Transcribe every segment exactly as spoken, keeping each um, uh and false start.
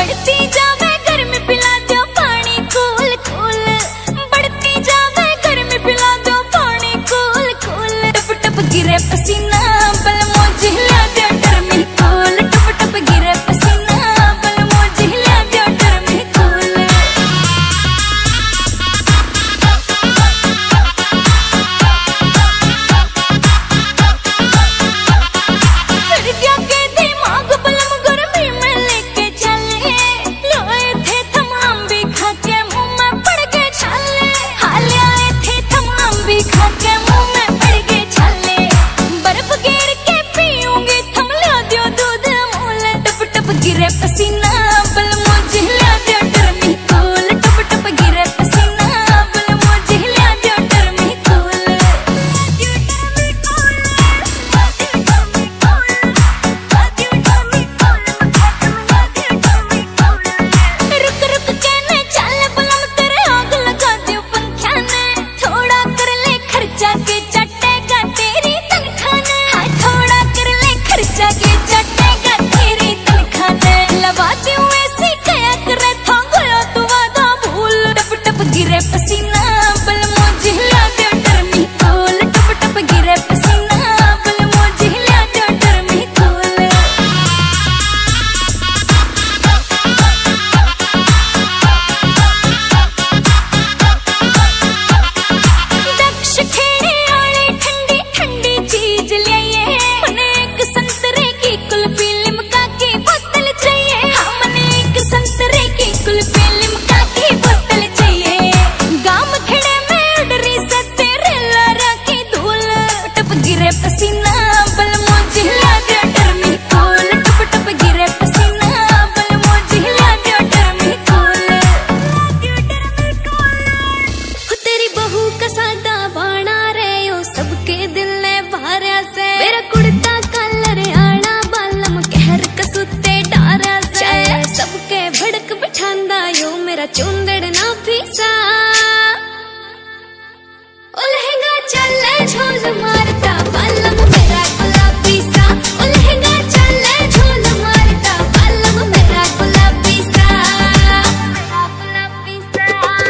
बढ़ती जावे गर्मी पिला दो पानी कूल कूल, बढ़ती जावे गर्मी पिला दो पानी कूल कूल। टप टप गिरे पसीना बल मोज हिला दो टर्मी कूल, टप टप गिरे पसीना बल मोज हिला दो टर्मी कूल। फिर क्या के दिमाग बलम गर्मी में लेके चले, लाए थे तमाम भी खा के मुंह में पड़ गए छाले। हाल आए थे तमाम भी खा के मुंह में पड़ गए छाले। बर्फ गिर के पीऊंगी थम ला दो दूध मूल, टप टप गिरे पसीना बल मुझे हिला दो टर्मी कूल, टप टप गिरे पसीना बल मुझे हिला दो टर्मी कूल। रुक रुक के ने चल बलम तेरे आग लगा दो पंखा ने, थोड़ा कर ले खर्चा के चटेगा तेरी तनखा ने। हाँ थोड़ा कर ले खर्चा के चटेगा तेरी तनखा ने। लगा दूं ऐसी कया करे था गया तू वादा भूल, टप टप गिरे पसीना बल मुझे हिला दो टर्मी कूल, टप टप गिरे पसीना बल मुझे हिला दो टर्मी कूल। दक्ष खेड़े आले ठंडी ठंडी चीज लाइए, मने एक संतरे की कुल्फी लिमका की बोतल चाहिए। हाँ मने एक संतरे की कुल्फी लिमका की बोतल चाहिए। गांव खेड़े में उडरी से तेरे लारा की धूल, टप गिरे पसीना बल मुझे हिला दो टर्मी कूल, टप टप गिरे पसीना बल मुझे हिला दो टर्मी कूल। हो तेरी बहू का सादा बाणा रे ओ सबके दिल ने भारा से, मेरा कुर्ता कलर आना बालम कहर कसुते डारा से। सबके भड़क बिठांदा यो मेरा चुंदड़ ना फीसा, ओ लहंगा चले झोल मारता बालम मेरा गुलाबी सा, ओ लहंगा चले झोल मारता बालम मेरा गुलाबी सा, मेरा गुलाबी सा।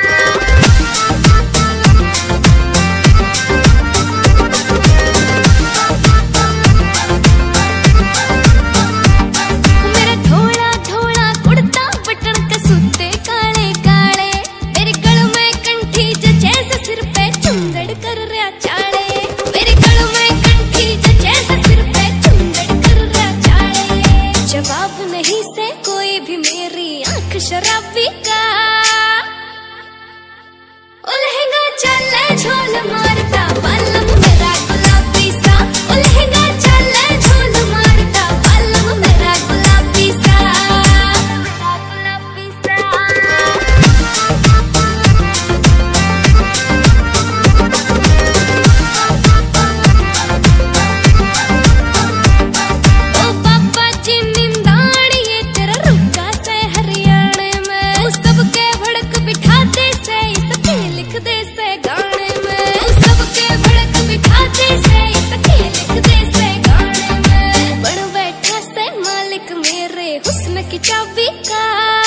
मेरा थोड़ा थोड़ा कुर्ता बटन कसूते काले काले, मेरे गल में कंठी जो जैसे सिर पे चुंदड़ कर रहा चाले। मेरे गल में कंठी जो जैसे सिर पे चुंदड़ कर रहा चाले। जवाब नहीं से कोई भी मेरी आंख शराबी का, ओ लहंगा चले झोल मारता बालम मेरा गुलाबी सा, ओ लहंगा चले झोल मारता बालम मेरा गुलाबी सा, मेरा गुलाबी सा। ओ पापा जी निंदाड़िए तेरा रुका से हरियाणे में, तू सबके भड़क बिठाते से इसके लिख दे से गाने में। तू सबके भड़क बिठाते से इसके लिख दे से गाने में। बन बैठा से मालिक मेरे हुस्न की चाबी का,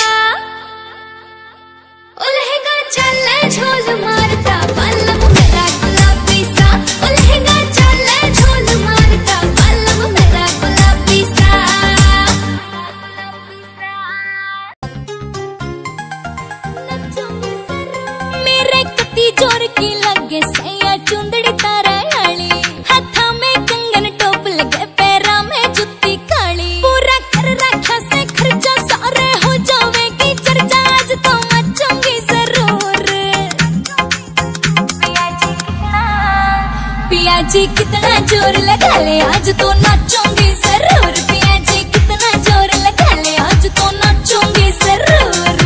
ओ लहंगा चले झोल मारता बालम मेरा गुलाबी सा, ओ लहंगा चले झोल मारता बालम मेरा गुलाबी सा, मेरे कती जोर की लगे सैया चुंदड़ी तारा आली, हाथा में कंगन टोप लगे पैरा में जुत्ती काली। पूरा कर रखा से खर्चा सारे हो जावेगी चर्चा, आज तो मचूंगी जरूर। पिया जी कितना जोर लगा ले आज तो नाचूंगी जरूर, पिया जी कितना जोर लगा ले आज तो नाचूंगी जरूर।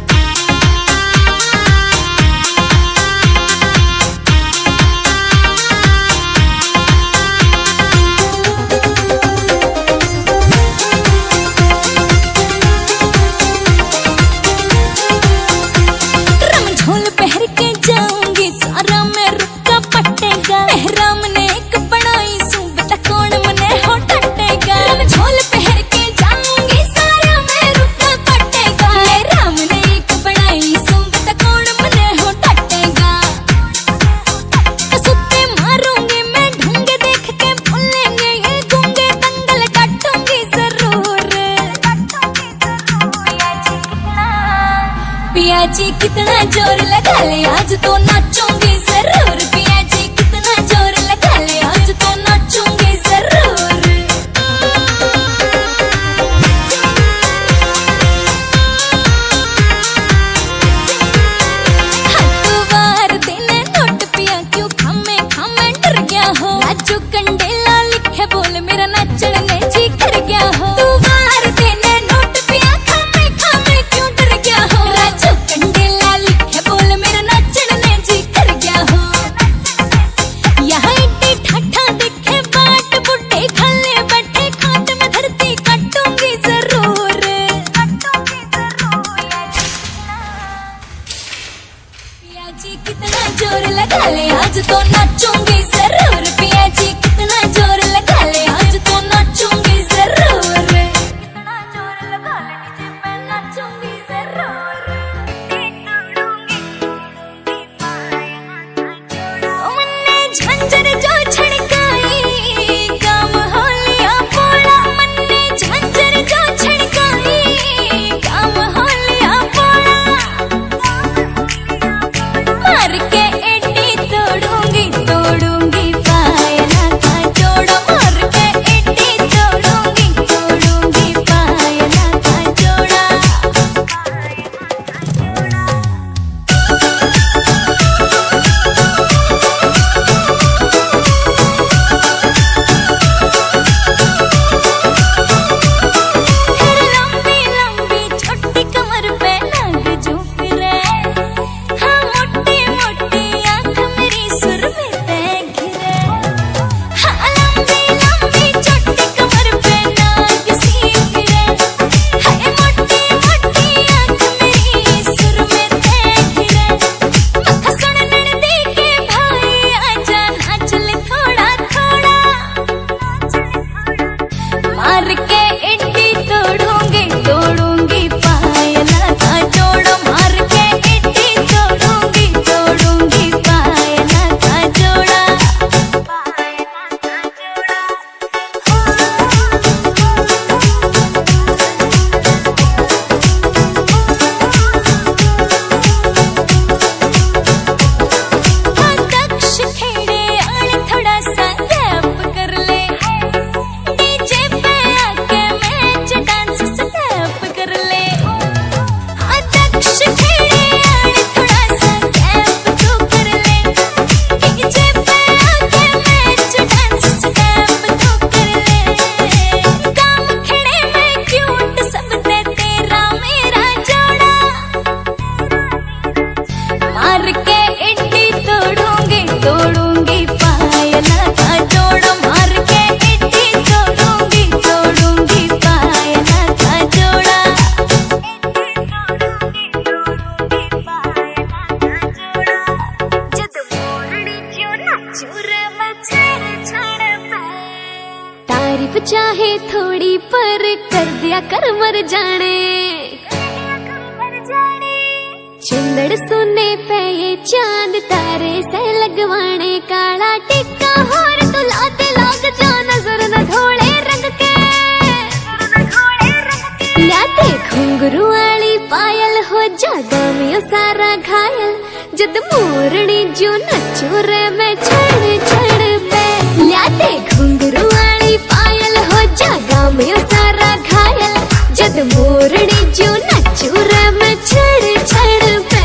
रमझोल पहर के जाऊंगी सारा मैं रुका पटेगा, मेहराम ने एक बनाई सूबता कौन मने हो टटे। पिया जी कितना जोर लगा ले आज तो नाचूंगी जरूर। पिया जी कितना जोर लगा ले आज तो नाचूंगी जरूर। हर दिन नोट पिया क्यों खामे खामे डर गया हो। राजू कंडेला लिखे बोल मेरा नाचने जी कर गया हो। तू बाहर देने नोट पिया खामे खामे क्यों डर गया हो। राजू कंडेला लिखे बोल मेरा नाचने जी कर गया हो। यहाँ इतनी ठाठा दिखे बाट बुड्ढे खल्ले बैठे खाट में धरती काटूंगी जरूर। पिया जी कितना जोर लगा ले आज तो नाचूंगी जरूर। पिया जी कितना जोर लगा ले आज तो नाचूंगी जरूर। कितना जोर लगा ले डीजे पे नाचूंगी जरूर। मन्ने झंझर जो छड़काई काम होलिया पोड़ा। मन्ने झंझर जो छड़काई काम होलिया पोड़ा। मार के एडी तोड़ूंगी तोड़ूंगी पायला का जोड़ा। मार के एडी तोड़ूंगी तोड़ूंगी पायला का जोड़ा। फिर लंबी लंबी छोटी कमर पे नाग जो फिरे। हाँ मोटी मोटी आंख मेरी सुर में तय घिरे। हाँ लंबी लंबी छोटी कमर पे नाग सी फिरे। हाय मोटी मोटी आंख मेरी सुर में तय घिरे। मक्खा सुन ननदी के भाई आजा नाच ले थोड़ा थोड़ा। मार के एडी तोड़ूंगी तोड़ूंगी पायला का जोड़ा। मार के एडी तोड़ूंगी तोड़ूंगी पायला का जोड़ा। हाँ दक्ष खेड़े आले थोड़ा सा रैप कर ले। डीजे पे आके मैच डांस स्टेप कर ले। हाँ दक्ष खेड़े आले थोड़ा सा रैप तो कर ले। डीजे पे आके मैच डांस स्टेप तो कर ले। काम खेड़े में क्यूट सब दे तेरा मेरा जोड़ा। मार के एडी तोड़ूंगी तोड़ूंगी पायला का जोड़ा। मार के एडी तोड़ूंगी तोड़ूंगी पायला का जोड़ा। जद मोरड़ी क्यों नाचू रे मैं छेड़ छाड़ पे। तारीफ चाहे थोड़ी पर कर दिया कर मर जाने। चुंदड़ सुने पे ये चांद तारे से लगवाने। काला टिक्का होर तो लाते लाग जा नजर न घोड़े रंग के। लाते घुंघरू वाली पायल हो जागा में सारा घायल। जद मोरनी जो नचू रे मैं छड़ छड़ पे। लाते घुंघरू वाली पायल हो जागा में सारा घायल। जद मोरनी जो नचू रे मैं छड़ छड़ पे।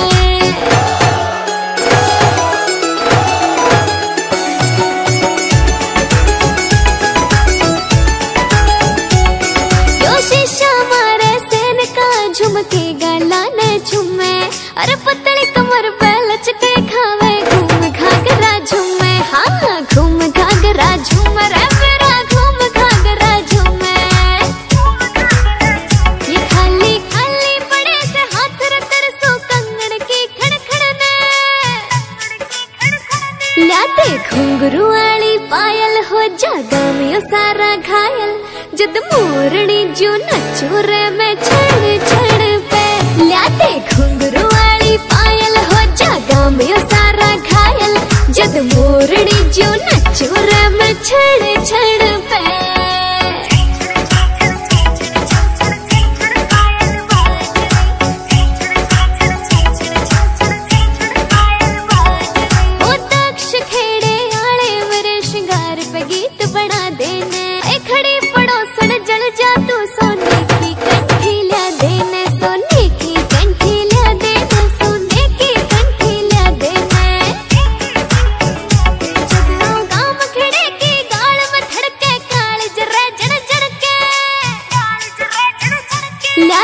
यो शीशा मारे सेन का झुमके गला न झुमे। अरे पतली कमर पे लचके खावे घूम घाघरा झुमे। हाँ घूम घाघरा झूमे रे मेरा घूम घाघरा झुमे। ये खाली खाली पड़े से हाथ रतर सो कंगन की खड़खड़ने। लाते घुंघरू वाली पायल हो जागा में सारा घायल। जद मोरनी जो नचू रे मैं छड़ छड़ पे। लाते घुंघरू वाली पायल हो जागा में सारा घायल। जद मोरनी जो नचू रे मैं छड़ छड़ पे।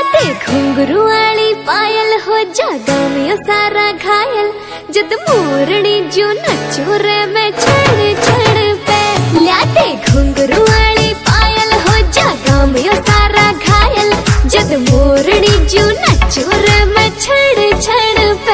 ते घुंघरू वाली पायल हो जागा में सारा घायल जद मोरनी जो नचो रे मैं छड़ छड़ पे लाते घुंघरू वाली पायल हो जागा में सारा घायल जद मोरनी जो नचो रे मैं छड़ छड़ पे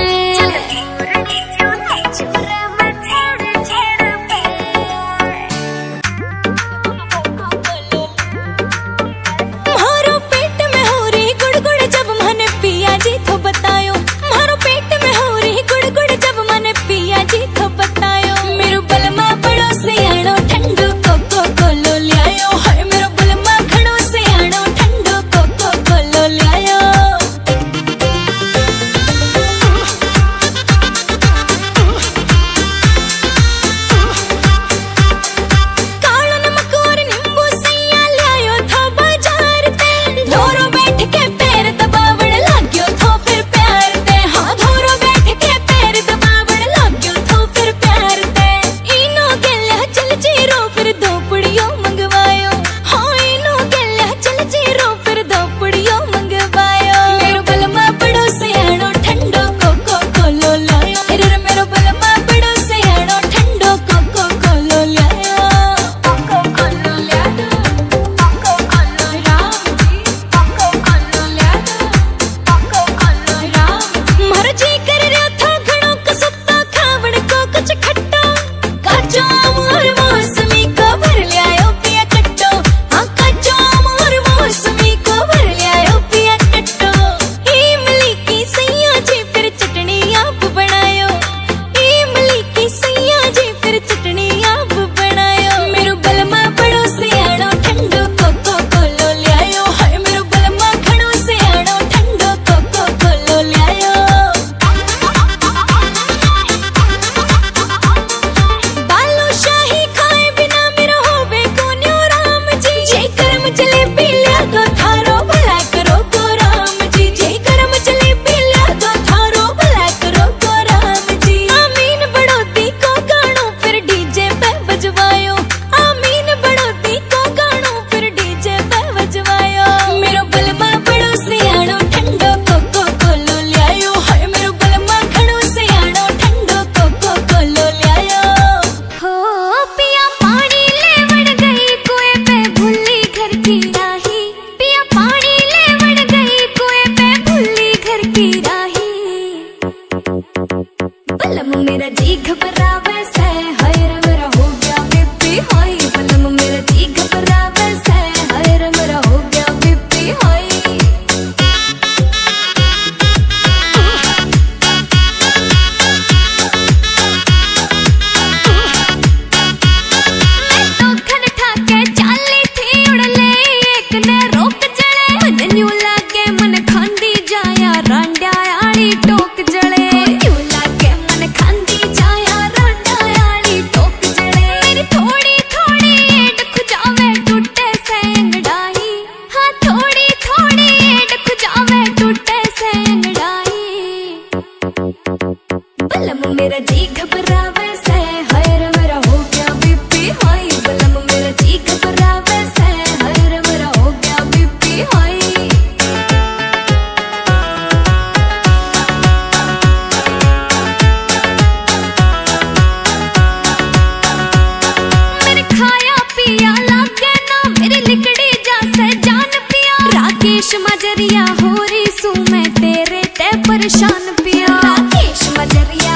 मेरा जी घबरावे से हाय रे मेरा हो गया बीपी हाई बलम मेरा जी घबरावे से हाय रे मेरा हो गया बीपी हाई मैं तो खन ठाके चाली थी उड़ले एक ने रोक जले मन न्यू लागे मन खांदी जाया रांडा आली टोक जले मेरा जी घबरावे से हाय रे मेरा हो गया बीपी हाई बलम मेरा जी घबरावे से हाय रे मेरा हो गया बीपी हाई मेरे खाया पिया लागे ना मेरी लिकड़ी जैसे जान पिया राकेश मजरिया हो रही सू मैं तेरे ते परेशान पिया राकेश मजरिया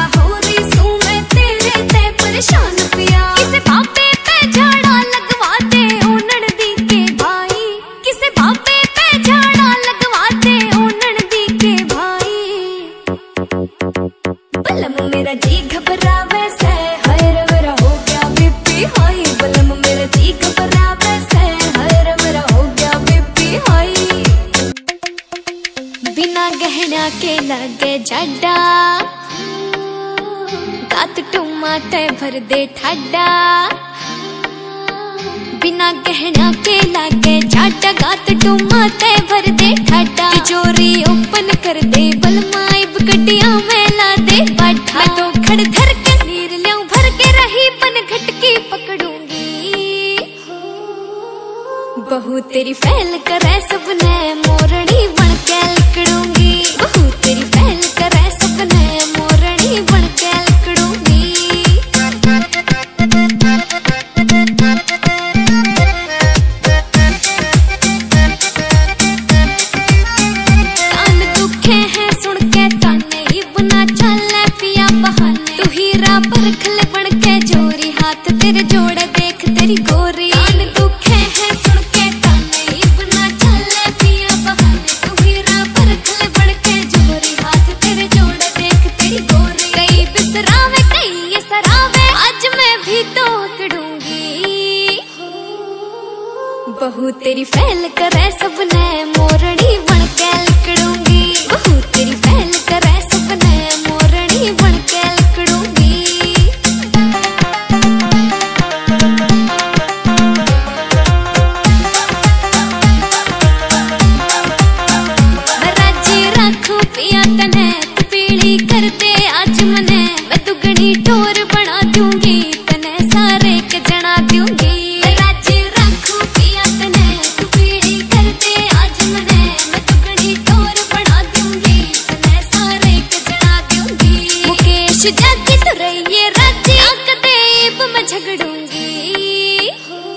परेशान पिया किसे बापे पे झाड़ा लगवा दे ओनन दी के भाई किसे बापे पे झाड़ा लगवा दे ओनन दी के भाई बलम मेरा जी घबरावे से हाय रे मेरा हो गया बीपी हाई बलम मेरा जी घबरावे से हाय रे मेरा हो गया बीपी हाई बिना गहना के लगे जड्डा गात टुमा ते भर दे ठाडा बिना गहना के लागे जाटा गात टुमा ते भर दे ठाडा तिजोरी ओपन कर दे बलमाइब गड्डियां में ला दे बाठा मैं तो खड़ धर के नीर ल्याऊं भर के रही पन घटकी पकड़ूंगी बहू तेरी फैल करे सबने मोरनी तेरी फैल करे सबने मोरनी बन के लकड़ूंगी। बहू तेरी फैल करे सबने मोरनी बन के लकड़ूंगी। मैं राजी रखूं पिया तने तू पीली कर दे आज मने। मैं दुगनी टोर बना दूंगी तने सारे के जना दूंगी। जाती तो रहिए राजी कदेब मैं झगड़ूंगी।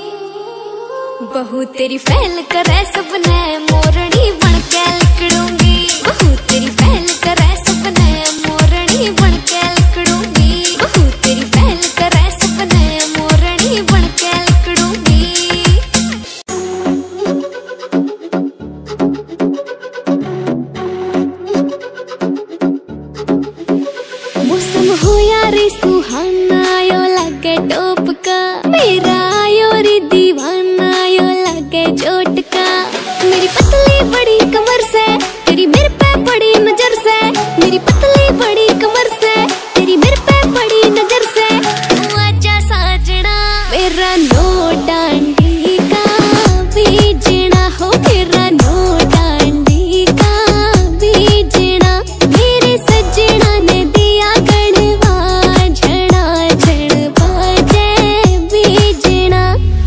बहू तेरी फैल करे सबने मोरनी बन के लकड़ूंगी। बहू तेरी फैल करे सबने मोरनी बन के लकड़ूंगी। बहू तेरी फैल करे सबने मोरनी बन के लकड़ूंगी। मौसम हो यारी सुहाना यो लगे टोप का। मेरा यो री दीवाना यो लगे चोट का। मेरी पतली बड़ी कमर से तेरी मेरे पे बड़ी नजर से। मेरी पतली बड़ी कमर से तेरी मेरे पे बड़ी नजर से। तू आजा साजना मेरा नो डांडी का बीजना हो। मेरा नो डांडी का बीजना मेरे सजना ने दिया गणवा झड़ा झड़ बाजे बीजना।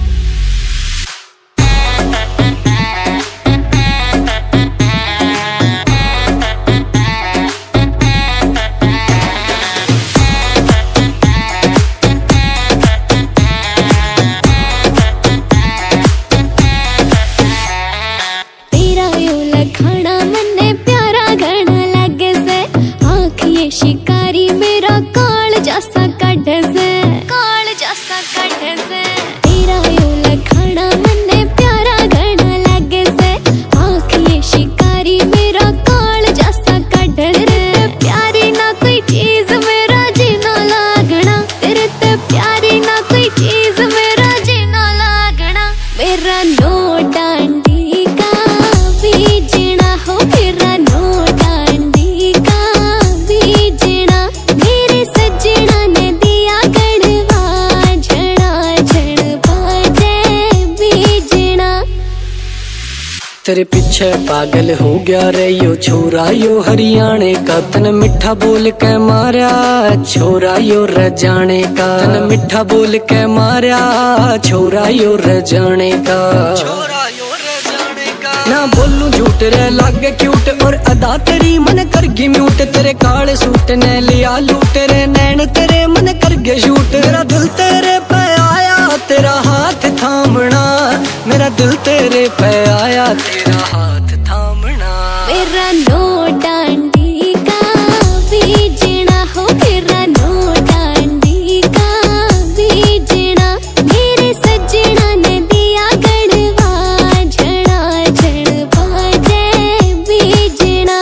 तेरा यो लखाना मन्ने प्यारा घना लगे से। आँख ये शिकारी मेरा काल जैसा कट से। काल जैसा कट से तेरा यो लखाना मन्ने प्यारा घना लगे से। आँख ये शिकारी मेरा काल जैसा कट से। प्यारी ना कोई चीज मेरा जीना लागना। तेरे ते प्यारी ना कोई चीज मेरा जीना लागना। मेरा नो डांडी का बीजना हो। मेरा नो डांडी का बीजना मेरे सजना ने दिया गणवा झड़ा झड़ बाजे बीजना। तेरे पीछे पागल हो गया रे यो छोरा यो हरियाणे का। तन मिठा बोल के मारा छोरा यो रजाने का। तन मिठा बोल के मारा छोरा यो रजाने का। छोरा यो रजाने का ना बोलूं झूठ रे लागे क्यूट। और अदा तेरी मन कर गई म्यूट। तेरे काले सूट ने लिया लूट रे नैन तेरे मन कर गए शूट। मेरा दिल तेरे पे आया तेरा हाथ थामना। मेरा दिल तेरे पे आया तेरा हाथ थामना। मेरा नो डांडी का बीजना हो। मेरा नो डांडी का बीजना मेरे सजना ने दिया गणवा झड़ा झड़ बाजे बीजना।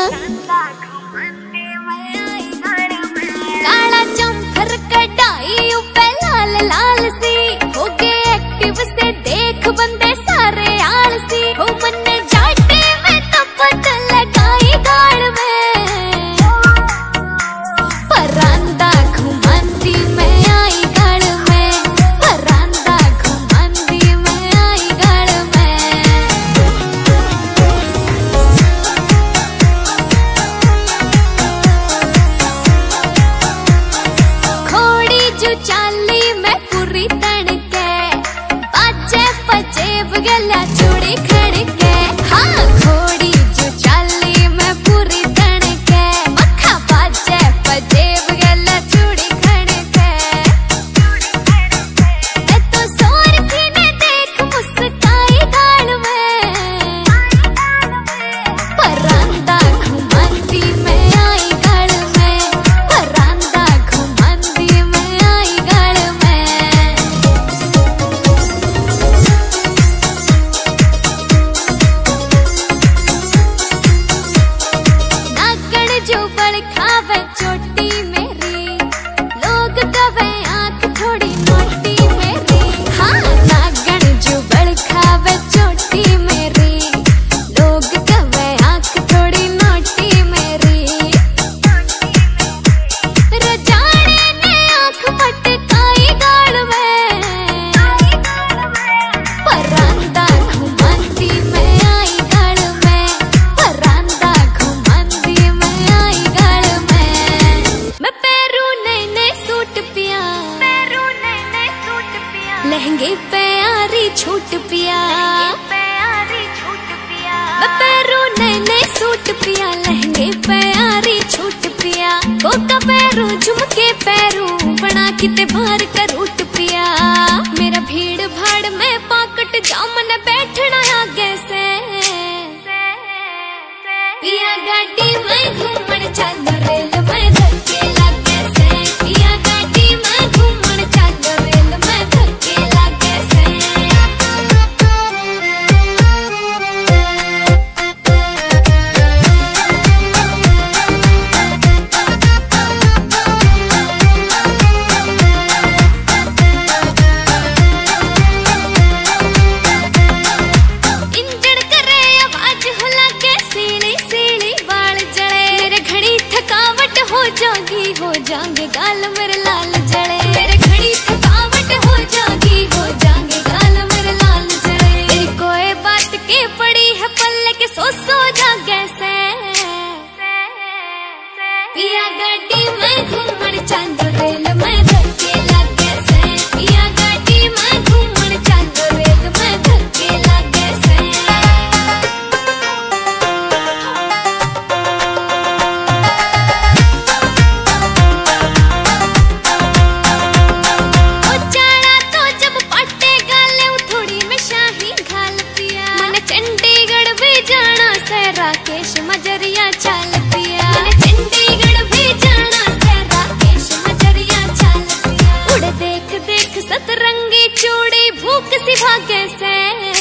काला चंफर कढ़ाई ऊपर लाल लाल सी। हो गए एक्टिव से देख बंदे सारे आलसी। हो मन जाटे में तो पता लगाई गाड़ में। परांदा घुमांदी मैं आई गाड़ में। परांदा घुमांदी मैं आई गाड़ में। खोड़ी जो चाली मैं पूरी तन के। बाजे पजेब गला चूड़ी खड़ के। हाँ खोड़ी जो सूट पिया, लहंगे प्यारी छूट पिया, कोका पैरू झुमके पैरू बना किते बाहर का रूट पिया। मेरा भीड़ भाड़ में पाकट जामन बैठना आगे से पिया, गाड़ी में घूमन चल रेल में धक्के लागे से पिया, गाड़ी में घूमन चल रेल में धक्के लागे से। इंजन करे आवाज हो लागे सीली सीली बाल जले, मेरे घड़ी थकावट हो जागी हो जाएंगे गाल मेरे लाल जले, मेरे घड़ी थकावट हो जागी हो जाएंगे गाल मेरे लाल जले। तेरी कोई बात के पड़ी है पल्ले के सो सो जागे से पिया, गाड़ी में घूमन चांद रेल में धक्के लागे से पिया, गाड़ी में घूमन चांद रेल में धक्के लागे से। ओ जाना तो जब पाटे गाले थोड़ी में शाही घाल पिया, मैंने चंडीगढ़ भी जाना से राकेश मजरिया चाल पिया, मैंने चंडीगढ़ भी जाना से राकेश मजरिया चाल पिया। उड़ देख देख सतरंगी चूड़ी भूख सी भागे से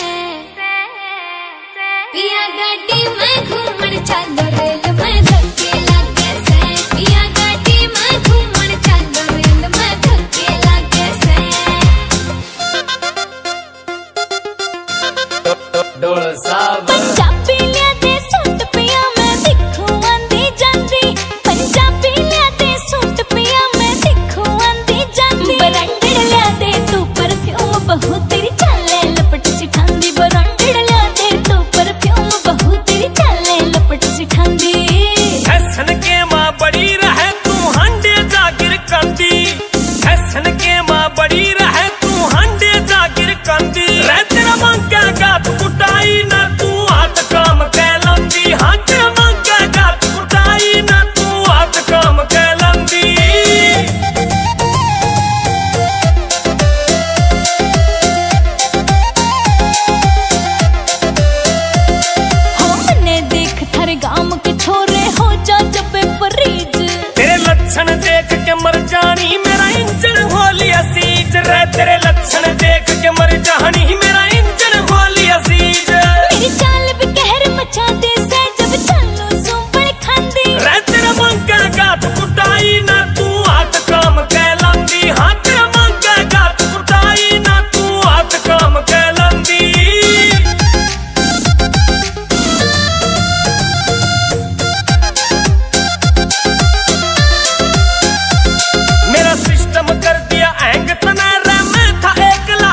पिया, गाड़ी में घूमन चल रेल में धक्के लागे से पिया, गाड़ी में घूमन चल रेल में धक्के लागे से। डोल साहब पंजाबी लिया दे सूट पिया, मैं दिखूं आंदी जांदी, पंजाबी लिया दे सूट पिया, मैं दिखूं आंदी जांदी। ब्रांडेड लिया दे तू परफ्यूम बहू तेरी चाले लपट सी ठांदी, ब्रांडेड लिया दे तू परफ्यूम बहू तेरी चाले लपट सी ठांदी। फैशन के माँ बड़ी रहे तू हांडे जागिर कंदी, फैशन के माँ बड़ी रहे तू हांडे जागिर कंदी। रे तेरा मांगा गात कुटाई ना तू हाथ काम कहलंदी, हाँ तेरा मांगा गात कुटाई ना तू हाथ काम कहलंदी। हो मने देख थारे गांव के छोरे हो जा जबे फरीज, तेरे लक्षण देख के मर जानी मेरा इंजन हो लिया सीज, रे तेरे लक्षण देख के मर जानी मेरा इंजन हो लिया सीज। मेरी चाल भी कहर मचा दे से जब चलो सुपड़ खांदी। रे तेरा मांगा गात कुटाई ना तू हाथ काम कहलंदी, हाँ तेरा मांगा गात कुटाई ना तू हाथ काम कहलंदी। मेरा सिस्टम कर दिया हैंग तना रे, मैं था एक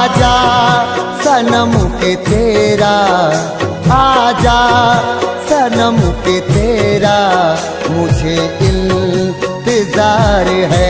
आजा सनम के तेरा, आजा सनम के तेरा मुझे इंतजार है।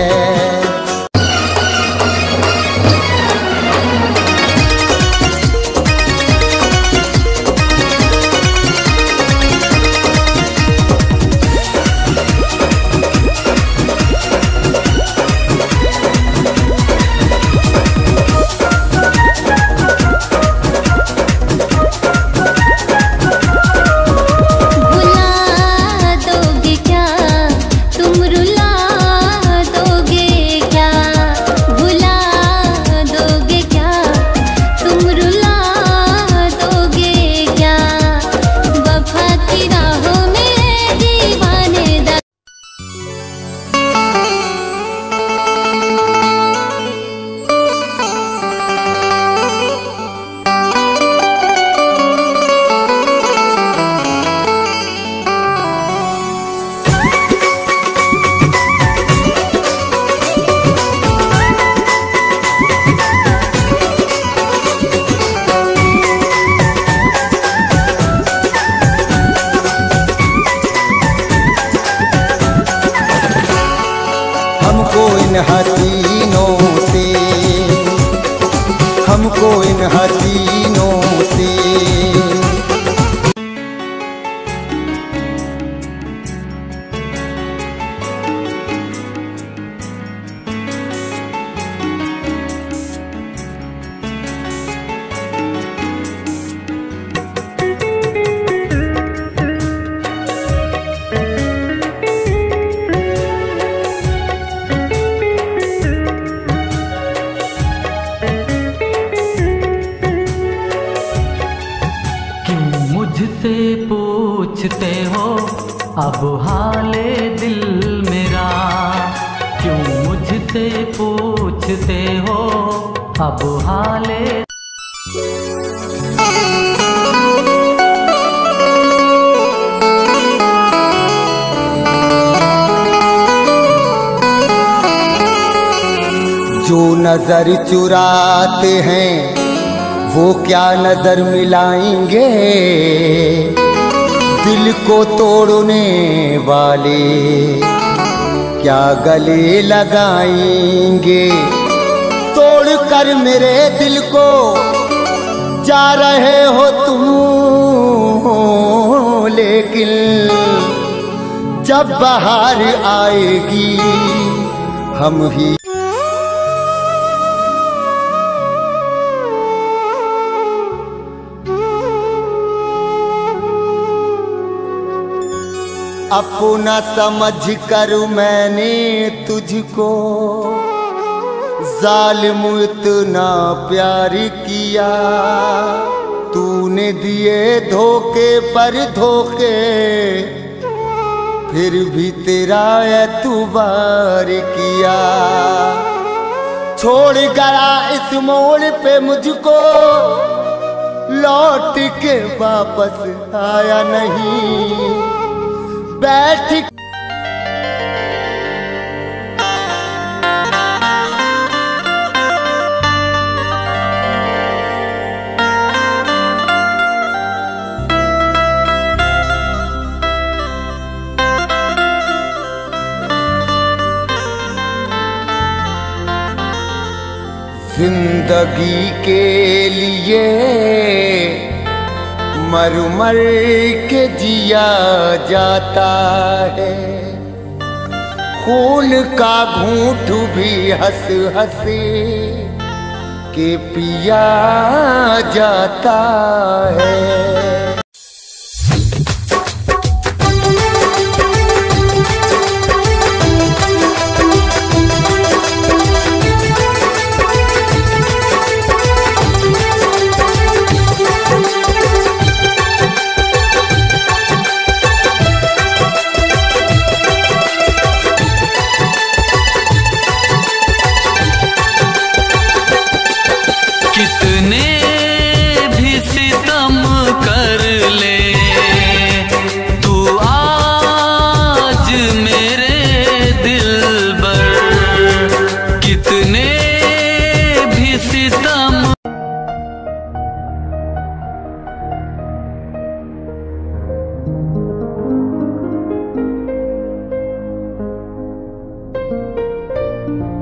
हमको इन हसीनों से, हमको इन हसीनों से मुझसे पूछते हो अब हाले दिल मेरा, क्यों मुझसे पूछते हो अब हाले। जो नजर चुराते हैं वो क्या नजर मिलाएंगे, दिल को तोड़ने वाले क्या गले लगाएंगे। तोड़ कर मेरे दिल को जा रहे हो तुम, लेकिन जब बाहर आएगी हम ही अपना समझ कर मैंने तुझको जालिम इतना प्यार किया, तूने दिए धोखे पर धोखे फिर भी तेरा एतबार किया। छोड़ गया इस मोड़ पे मुझको, लौट के वापस आया नहीं। बैठ जिंदगी के लिए मर मर के जिया जाता है, खून का घूंट भी हंस हंस के पिया जाता है। कितने भी सितम कर है।